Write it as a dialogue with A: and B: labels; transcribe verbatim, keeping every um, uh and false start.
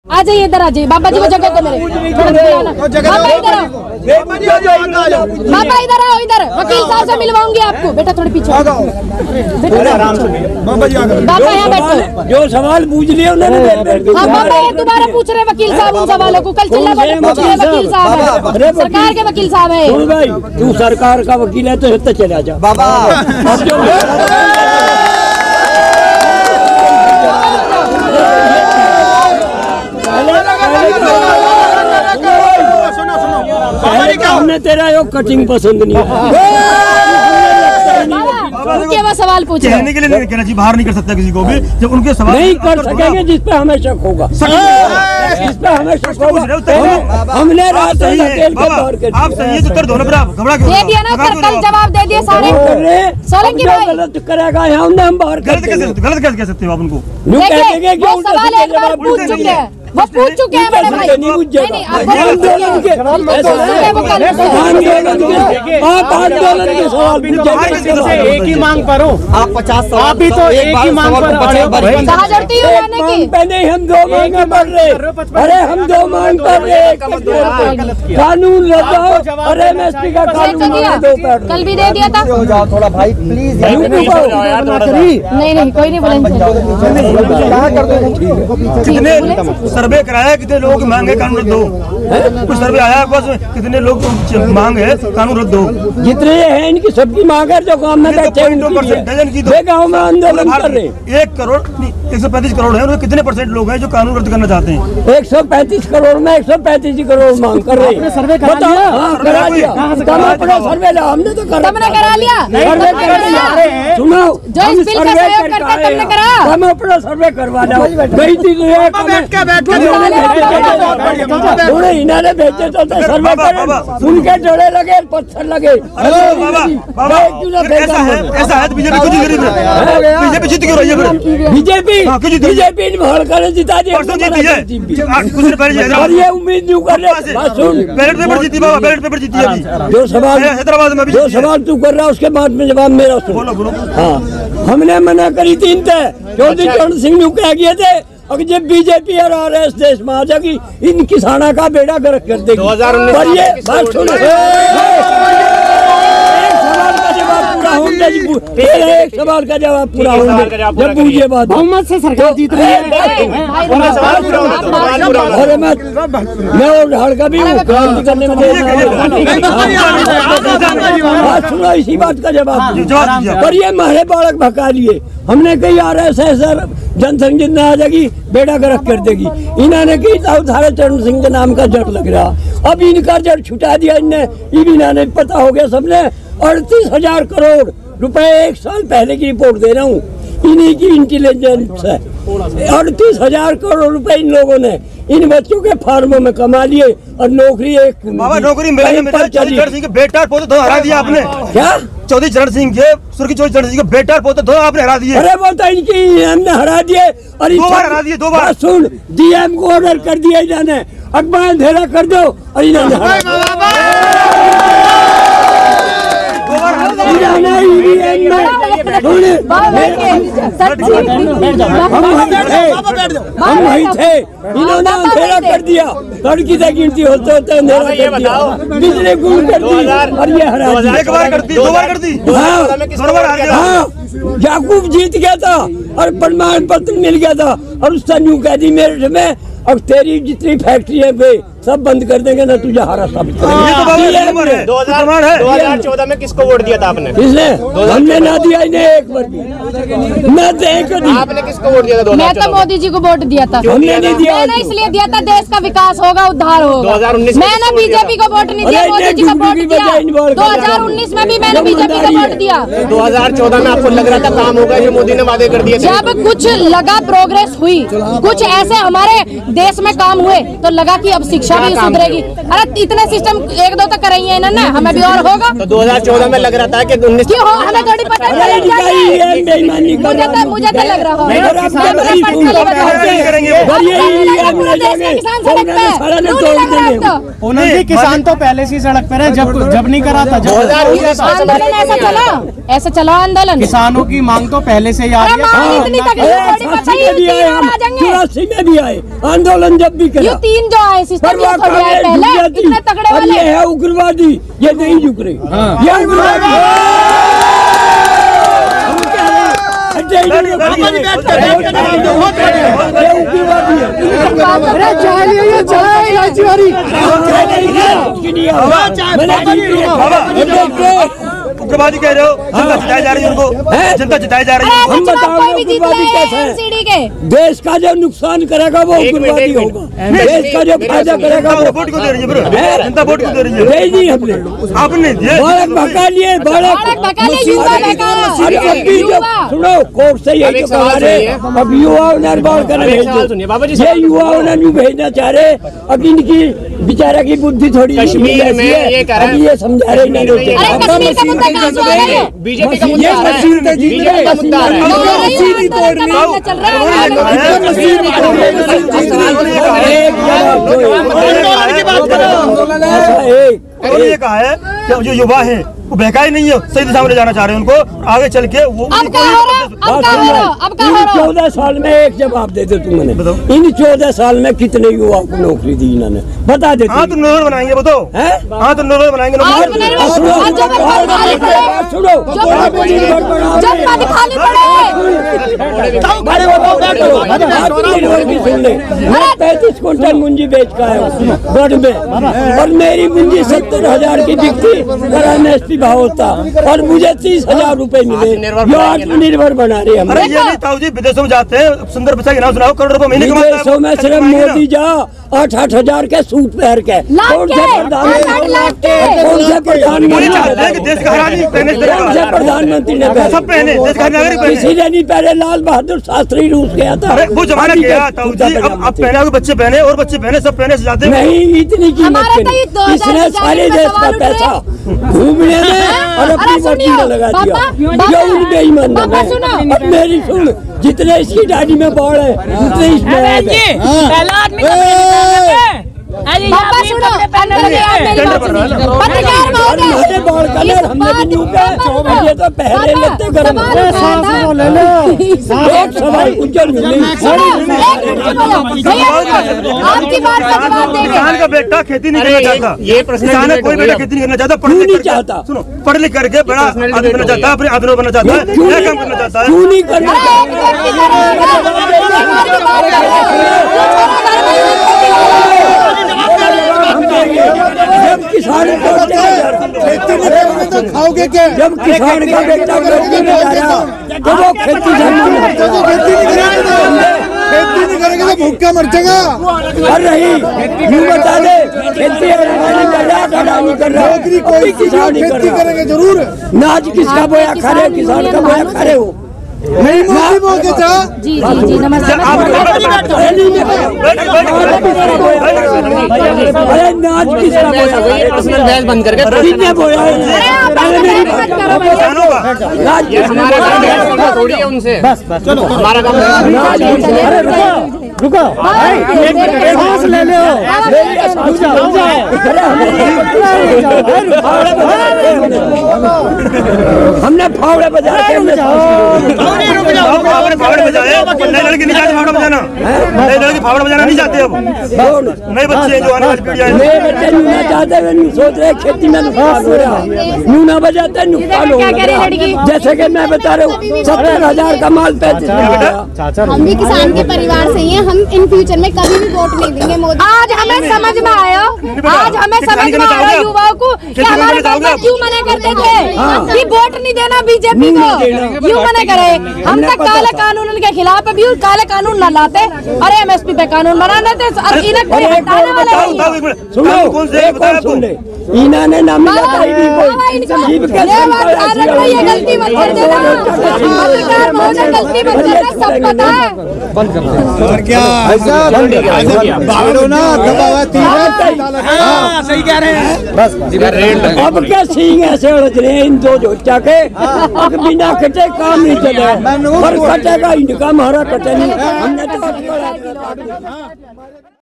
A: आ जाइए इधर, आ जाइए। बाबा जी को जगह दो मेरे। बाबा इधर आओ, बाबा इधर आओ, इधर वकील साहब से मिलवाऊंगी आपको। बेटा थोड़े पीछे आराम से। बाबा यहाँ बैठो।
B: जो सवाल पूछ लिए उन्होंने।
A: हाँ बाबा ये दोबारा पूछ रहे वकील साहब उन सवालों को। कल चिल्ला वाले पूछ रहे वकील साहब है, सरकार के वकील साहब है।
B: सुन भाई, तू सरकार का वकील है तो तो चला जा बाबा। हमने तेरा यो कटिंग पसंद नहीं
A: उनके वो सवाल पूछ रहे
C: कहने के लिए नहीं कहना चाहिए, बाहर नहीं कर सकता किसी को भी। जब उनके सवाल
B: नहीं कर सकेंगे जिस पे हमें शक होगा, जिस पे हमें शक होगा। हमने रात
C: आप सही है तो उत्तर दो ना, घबरा क्यों?
A: दे दिया ना सर, कल जवाब दे दिया सारे। सोलंकी भाई
B: गलत करेगा यहाँ हम बाहर
C: गलत कैसे गलत कैसे कह सकते हो आप उनको?
A: देखिए वो सवाल एक बार पूछ चुके हैं, वो पूछ चुके हैं मेरे भाई। नहीं नहीं
B: आप
D: एक ही मांग पर हो आप पचास, आप भी तो एक ही मांग पर
A: कहाँ जड़ती हो रहने की?
B: नहीं हम दो मांग कर रहे, अरे हम दो मांग कर रहे। कानून लगाओ, अरे एम एस पी का कानून
A: कल भी दे दिया था।
D: थोड़ा भाई प्लीज,
A: नहीं नहीं कोई नहीं बोलेंगे।
C: कितने सर्वे कराया, कितने लोगों की मांग है कानून रद्द हो? कुछ सर्वे आया बस, कितने लोग मांग है कानून रद्द हो?
B: जितने हैं इनकी सबकी मांग है जो गाँव में बैठे गाँव में आंदोलन कर रहे हैं।
C: एक करोड़ एक सौ पैंतीस करोड़ है, कितने परसेंट लोग हैं जो कानून रद्द करना चाहते हैं?
B: एक सौ पैंतीस करोड़ में एक सौ पैंतीस करोड़ मांग कर रहे हैं।
D: सर्वे करा लिया?
B: हाँ, करा लिया। अपना सर्वे ला, हमने तो करा
A: तुमने करा लिया।
B: सर्वे कर लिया। सुनो
A: जो इस बिल का सहयोग करता है तुमने करा।
B: हम अपना सर्वे करवा लो। गई थी तो इन्होंने भेजे तो सर्वे करें, उनके जोड़े लगे पत्थर लगे।
C: ऐसा है बीजेपी को जीत रही है, बीजेपी जीत क्यों रही है?
B: बीजेपी बीजेपी ने कर जिता दिया और ये उम्मीद नहीं कर रहे।
C: बैलेट पेपर जीती बाबा, बैलेट पेपर जीती है।
B: जो सवाल
C: हैदराबाद में
B: जो सवाल तू कर रहा है उसके बाद में जवाब मेरा सुन।
C: बोलो बोलो।
B: हाँ हमने मना करी थी इनसे, चौधरी चरण सिंह ने कह गए थे और जब बीजेपी और आर एस देश में आ जाएगी इन किसाना का बेड़ा गर्क कर देगी। पर ये बात सुनो, एक सवाल का जवाब पूरा होगा जब पूछिए बात।
D: बहुमत से सरकार जीत रही है।
B: अरे मैं मैं उधार का भी हूँ करने में। बात सुनो, इसी बात का जवाब। पर ये मारे बालक भगा लिए, हमने कही आ रहे है सर जनसंघ जितना आ जाएगी बेड़ा गर्क कर देगी। इन्होंने कही सारे चरण सिंह के नाम का जड़ लग रहा। अब इनका जड़ छुटा दिया इनने, इन्होंने पता हो गया सबने। अड़तीस हजार करोड़ रुपए एक साल पहले की रिपोर्ट दे रहा हूँ, इन्हीं की इंटेलिजेंस है। अड़तीस हजार करोड़ रुपए इन लोगों ने इन बच्चों के फार्मों में कमा लिए और नौकरी एक
C: बाबा नौकरी मिलेगी। चौधरी चरण सिंह के बेटा पोते दो हरा दिया आपने।
B: क्या
C: चौधरी चरण सिंह के सुर्खी चौधरी चरण सिंह के बेटा पोते दो आपने हरा दिए।
B: अरे वो तो इनकी हमने हरा दिए और
C: दो बार हरा दिए, दो बार।
B: सुन डीएम को ऑर्डर कर दिया इन्होंने, अखबार अंधेरा कर दो और इन्होंने हम वही थे, इन्होंने अंधेरा कर दिया। लड़की से गिनती होते होते अंधेरा कर दिया, बिजली गुल कर दी और ये हरा दिया।
C: एक बार करती, दो बार करती।
B: हाँ याकूब जीत गया था और प्रमाण पत्र मिल गया था और उससे न्यू कह दी मेरठ में अब तेरी जितनी फैक्ट्री है वे सब बंद कर देंगे ना, तुझे हारा साबित करेंगे।
D: दो हजार चौदह में किसको वोट दिया था आपने?
B: किसने? हमने ना दिया इन्हें एक बार भी, मैं तो
D: आपने किसको वोट दिया था?
A: मैं तो मोदी जी को वोट दिया था।
B: हमने नहीं दिया।
A: मैंने इसलिए दिया था देश का विकास होगा, उद्धार होगा।
D: दो हजार उन्नीस
A: मैंने बीजेपी को वोट नहीं दिया, मोदी जी को वोट दिया। दो हजार उन्नीस में भी मैंने बीजेपी को वोट दिया।
D: दो हजार चौदह में आपको लग रहा था काम होगा, जो मोदी ने वादे कर दिए थे?
A: जब कुछ लगा प्रोग्रेस हुई, कुछ ऐसे हमारे देश में काम हुए तो लगा कि अब शिक्षा शिक्षा भी सुधरेगी। अरे इतने सिस्टम एक दो तो कराई है इन्होंने, हमें भी और होगा।
D: तो दो हज़ार चौदह में लग रहा था कि उन्नीस
A: क्यों हो, हमें थोड़ी पता है। मुझे तो मुझे तो लग रहा है
E: किसान तो पहले से सड़क पर है, जब जब नहीं करा था।
A: आंदोलन ऐसा चला, ऐसा चला आंदोलन।
E: किसानों की मांग तो पहले से ही आ रही
B: चौरासी में भी आए आंदोलन, जब भी
A: ये तीन जो आए सिस्टम ये थोड़ी आए पहले, इतने तगड़े वाले।
B: ये है उग्रवादी, ये नहीं झुक रहे, ये उग्रवादी
C: उग्रवादी कह रहे हो, जनता जिताई जा रही है उनको, जनता जिताई जा रही है।
B: हम बताओ उग्रवादी कैसे है? देश का जो नुकसान करेगा वो उग्रवादी होगा, देश का जो फायदा करेगा वो।
C: वोट को दे रही है, जनता वोट को दे रही है।
B: दे दी हमने,
C: आपने
B: बालक भगा लिए, बालक सुनो कोर्ट से यही कहा रहे, अब युवाओं ने बाढ़ कर ये युवाओं ने भेजना चाह रहे। अब इनकी बेचारा की बुद्धि थोड़ी
D: कश्मीर में ये कह रहे हैं,
B: ये समझा रहे
D: बीजेपी का मुद्दा है, बीजेपी का मुद्दा
B: है।
C: और ये कहा है कि जो युवा है वो बहकाई नहीं है, सही दिशा में ले जाना चाह रहे हैं उनको, आगे चल के वो
B: चौदह साल में एक जवाब दे दो तुम मैंने, इन चौदह साल में कितने युवाओं को नौकरी दी इन्होंने, बता देते।
C: हाँ तो नोर बनाएंगे वो तो, हाँ तो नोर बनाएंगे।
B: पैंतीस कुंटल मुंजी बेच का है गढ़ में, और मेरी मुंजी सत्तर हजार की बिकती और एमएसपी भाव होता, और मुझे तीस हजार रूपए मिले, जो आत्मनिर्भर बना रहे हैं।
C: अरे ये नहीं ताऊ जी, विदेशों में जाते हैं, सुंदर बच्चा के नाम सुनाओ, करोड़ रुपए महीने कमाते हैं।
B: विदेशों में सिर्फ मोदी जा आठ आठ हजार के सूट पहन के, कौन से प्रधानमंत्री प्रधानमंत्री ने
C: सब पहने,
B: किसी ने नहीं पहने। लाल बहादुर शास्त्री रूस गया था,
C: वो जमाना गया ताऊ जी, अब अब पहने बच्चे पहने और बच्चे पहने, सब पहने से जाते हैं।
B: नहीं इतनी कीमत नहीं, इसने सारे देश का पैसा घूमने में और अपनी वोटी में लगा दिया, जो उन बेईमान है। अब मेरी सुन, जितने इसकी डायरी में बाढ़ है उतने इसमें
F: पहला आदमी
A: पापा सुनो, अंदर के आप मेरी बात सुनिए। पत्रकार महोदय,
B: बाढ़ कलर हमने भी न्यू पे, ये तो पहले लगते गरम ले लो। एक सवाल उज्जवल मिली,
A: आपकी बात का जवाब देंगे।
C: किसान का बेटा खेती नहीं करना चाहता,
D: ये प्रश्न
C: किसान कोई बेटा खेती नहीं करना चाहता, पढ़ लिख
B: नहीं चाहता,
C: सुनो पढ़ लिख करके बड़ा आदमी बनना चाहता है, अपने आदमी बनना चाहता है, क्या काम करना चाहता है।
B: क्यों नहीं करना जब किसान
G: तो खाओगे क्या?
B: जब किसान का बेटा तो वो खेती
G: खेती नहीं करेंगे तो भूखा मर जाएगा।
B: कर रही यूँ बता दे, खेती नहीं कर रहा, खड़ा नहीं कर रहा,
G: नौकरी कोई
B: किसान नहीं कर
G: खेती
B: रहा।
G: करेंगे जरूर।
B: नाज किसका बोया खा रहे हो, किसान का बोया खा रहे हो।
G: नहीं मोदी बोल के जा।
A: जी जी जी नमस्ते।
B: अरे नाज किसका बोया,
D: पर्सनल बहस बंद करके
B: कितने बोया है?
C: किसानों का
B: नाज किसने बोया?
D: थोड़ी है उनसे, बस बस चलो हमारा काम
B: रुको, सांस ले लो, हमने फावड़े बजा के
C: फावड़े बजाए, नए लड़के नहीं जाते फावड़ा बजाना, नए लड़के फावड़ा बजाना नहीं जाते। अब नए बच्चे जो आने वाली पीढ़ी है,
B: नए बच्चे न्यू ना चाहते हुए न्यू सोच रहे खेती में नुकसान हो रहा, न्यू ना बजाते नुकसान हो रहा। जैसे कि मैं बता रहा हूँ सत्तर हजार का माल पैंतीस
H: हम भी किसान के परिवार से ही हैं, हम इन फ्यूचर में कभी भी वोट नहीं देंगे मोदी।
A: आज हमें समझ में आया, आज हमें समझ में आया युवाओं को कि हमारे पापा क्यों मना करते थे कि वोट नहीं देना बीजेपी को, क्यों मना करे। हम तक काले कानून के खिलाफ है, भी काले कानून न लाते और एमएसपी पे कानून बना देते, अब इन्हें कोई हटाने वाला नहीं।
B: सुनो
C: कौन से
B: एक और सुन ले, इन्होंने ना मिला कोई भी कोई जीव के
A: ये गलती मत कर देना, पत्रकार महोदय गलती मत करना, सब पता है।
G: और क्या ऐसा भागो ना दबा हुआ तीन
E: हाँ सही कह रहे हैं।
B: अब क्या सींग ऐसे उलझ रहे हैं इन दो जोचा के, अब बिना कटे काम नहीं चले, पर कटेगा इनका हमारा कटे नहीं, हमने तो